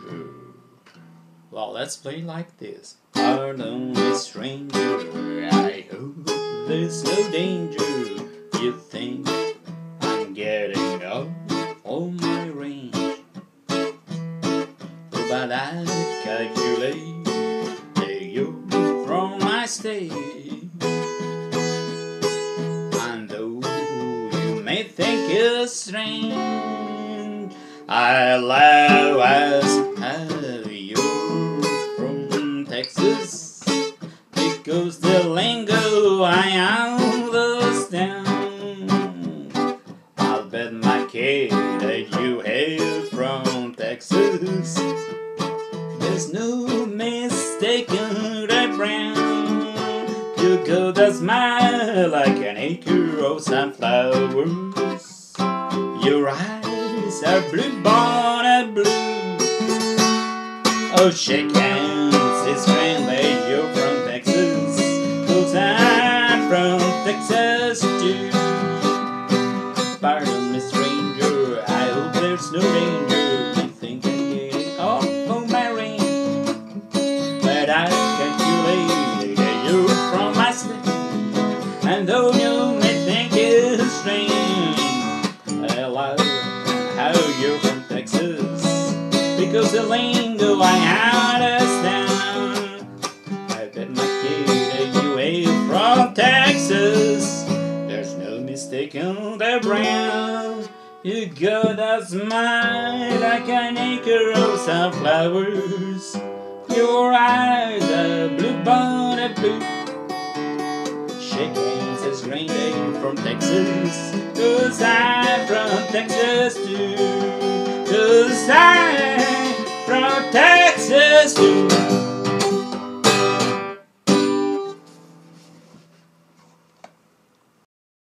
Well, let's play like this. Pardon me, stranger, I hope there's no danger. You think I'm getting out on my range, but I calculate take you from my state. And though you may think it's strange, I allow us have you from Texas, because the lingo I understand. I'll bet my kid that you hail from Texas. There's no mistaking that brown. You got a smile like an acre of sunflowers. Your eyes are blue, bonnet blue. Oh, shake hands, it's grand that you're from Texas, 'cause I'm from Texas too. Pardon me, stranger, I hope there's no danger. You think I'm getting off on my range, but I calculate that you're from my state. And though you may think it's strange, I allow how you're from Texas, because the lingo I understand. I bet my kid that you hail from Texas. There's no mistaking the brand. You got a smile like an acre of sunflowers. Your eyes are blue, bonnet blue. Shake hands, it's rain day from Texas, 'cause I'm from Texas too. 'Cause I'm from Texas too.